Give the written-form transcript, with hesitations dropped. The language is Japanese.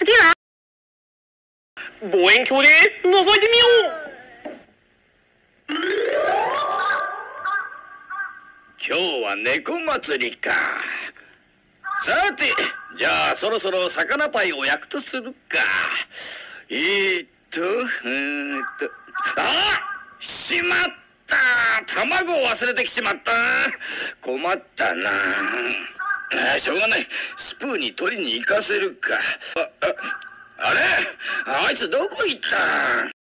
次は望遠鏡で覗いてみよう。 今日は猫祭りか。さて、じゃあそろそろ魚パイを焼くとするか。しまった。卵を忘れてきちまった。困ったな。しょうがない。スプーンに取りに行かせるか。あれ、あいつどこ行った？